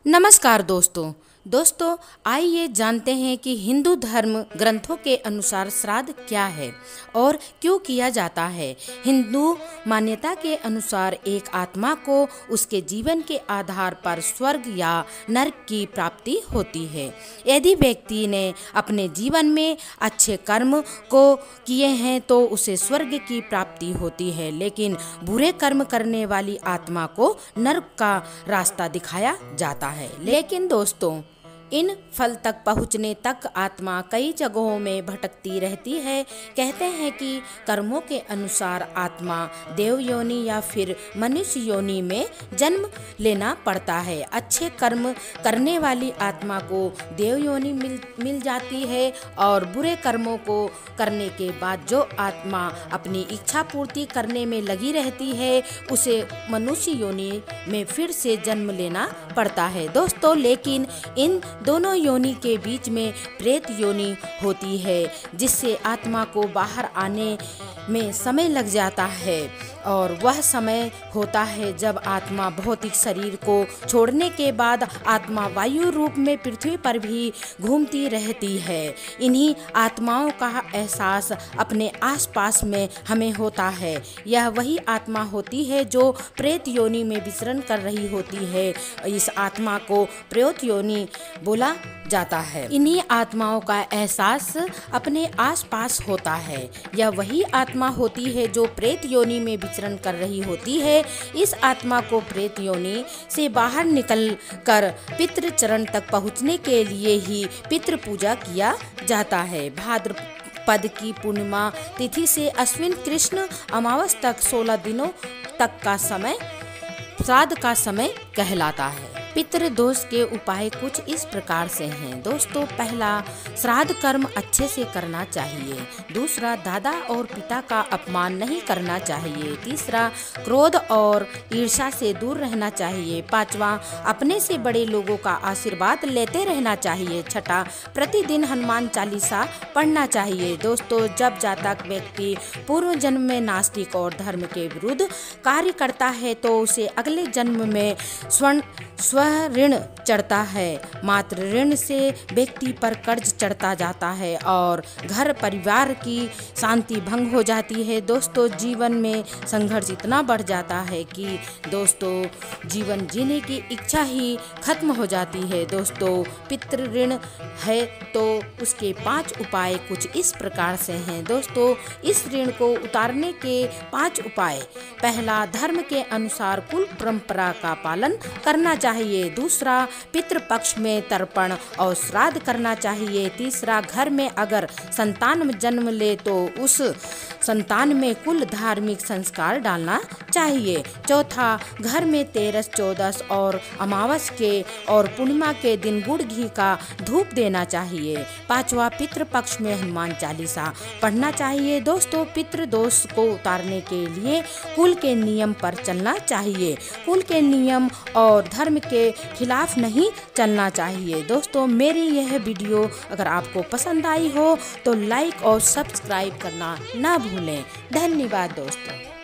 नमस्कार दोस्तों आइए जानते हैं कि हिंदू धर्म ग्रंथों के अनुसार श्राद्ध क्या है और क्यों किया जाता है। हिंदू मान्यता के अनुसार एक आत्मा को उसके जीवन के आधार पर स्वर्ग या नरक की प्राप्ति होती है। यदि व्यक्ति ने अपने जीवन में अच्छे कर्म को किए हैं तो उसे स्वर्ग की प्राप्ति होती है, लेकिन बुरे कर्म करने वाली आत्मा को नरक का रास्ता दिखाया जाता है। लेकिन दोस्तों, इन फल तक पहुँचने तक आत्मा कई जगहों में भटकती रहती है। कहते हैं कि कर्मों के अनुसार आत्मा देव योनि या फिर मनुष्य योनि में जन्म लेना पड़ता है। अच्छे कर्म करने वाली आत्मा को देव योनि मिल जाती है और बुरे कर्मों को करने के बाद जो आत्मा अपनी इच्छा पूर्ति करने में लगी रहती है उसे मनुष्य योनि में फिर से जन्म लेना पड़ता है दोस्तों। लेकिन इन दोनों योनि के बीच में प्रेत योनि होती है, जिससे आत्मा को बाहर आने में समय लग जाता है और वह समय होता है जब आत्मा भौतिक शरीर को छोड़ने के बाद आत्मा वायु रूप में पृथ्वी पर भी घूमती रहती है। इन्हीं आत्माओं का एहसास अपने आसपास में हमें होता है। यह वही आत्मा होती है जो प्रेत योनि में विचरण कर रही होती है। इस आत्मा को प्रेत योनि बोला जाता है। इन्हीं आत्माओं का एहसास अपने आसपास होता है। यह वही आत्मा होती है जो प्रेत योनि में विचरण कर रही होती है। इस आत्मा को प्रेत योनि से बाहर निकल कर पितृ चरण तक पहुँचने के लिए ही पितृ पूजा किया जाता है। भाद्रपद की पूर्णिमा तिथि से अश्विन कृष्ण अमावस तक 16 दिनों तक का समय श्राद्ध का समय कहलाता है। पितृ दोष के उपाय कुछ इस प्रकार से हैं दोस्तों। पहला, श्राद्ध कर्म अच्छे से करना चाहिए। दूसरा, दादा और पिता का अपमान नहीं करना चाहिए। तीसरा, क्रोध और ईर्ष्या से दूर रहना चाहिए। पांचवा, अपने से बड़े लोगों का आशीर्वाद लेते रहना चाहिए। छठा, प्रतिदिन हनुमान चालीसा पढ़ना चाहिए दोस्तों। जब जातक व्यक्ति पूर्व जन्म में नास्तिक और धर्म के विरुद्ध कार्य करता है तो उसे अगले जन्म में ऋण चढ़ता है। मात्र ऋण से व्यक्ति पर कर्ज चढ़ता जाता है और घर परिवार की शांति भंग हो जाती है दोस्तों। जीवन में संघर्ष इतना बढ़ जाता है कि दोस्तों जीवन जीने की इच्छा ही खत्म हो जाती है दोस्तों। पितृ ऋण है तो उसके 5 उपाय कुछ इस प्रकार से हैं दोस्तों। इस ऋण को उतारने के 5 उपाय। पहला, धर्म के अनुसार कुल परंपरा का पालन करना चाहिए। दूसरा, पितृपक्ष में तर्पण और श्राद्ध करना चाहिए। तीसरा, घर में अगर संतान जन्म ले तो उस संतान में कुल धार्मिक संस्कार डालना चाहिए। चौथा, घर में 13, 14 और अमावस के और पूर्णिमा के दिन गुड़ घी का धूप देना चाहिए। पांचवा, पितृपक्ष में हनुमान चालीसा पढ़ना चाहिए दोस्तों। पितृ दोष को उतारने के लिए कुल के नियम पर चलना चाहिए। कुल के नियम और धर्म के खिलाफ नहीं चलना चाहिए दोस्तों। मेरी यह वीडियो अगर आपको पसंद आई हो तो लाइक और सब्सक्राइब करना ना भूलें। धन्यवाद दोस्तों।